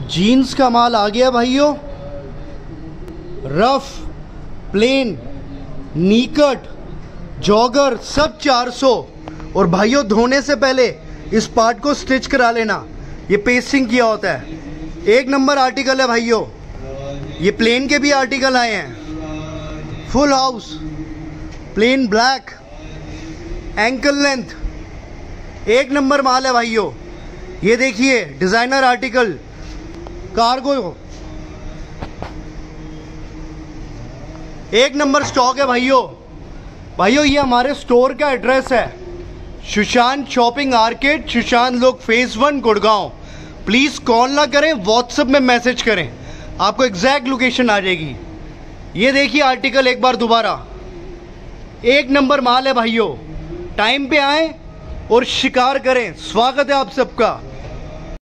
Jeans का माल आ गया भाइयों, रफ, प्लेन, नीकट, जॉगर सब 400। और भाइयों धोने से पहले इस पार्ट को स्टिच करा लेना, ये पेस्टिंग किया होता है। एक नंबर आर्टिकल है भाइयों। ये प्लेन के भी आर्टिकल आए हैं, full house, plain black, ankle length, एक नंबर माल है भाइयों। ये देखिए डिजाइनर आर्टिकल, कार्गो, एक नंबर स्टॉक है भाइयों। भाइयों ये हमारे स्टोर का एड्रेस है, सुशांत शॉपिंग आर्केड, सुशांत लोक फेज 1 गुड़गांव। प्लीज कॉल ना करें, व्हाट्सएप में मैसेज करें, आपको एग्जैक्ट लोकेशन आ जाएगी। ये देखिए आर्टिकल एक बार दोबारा, एक नंबर माल है भाइयों। टाइम पे आएं और शिकार करें। स्वागत है आप सबका।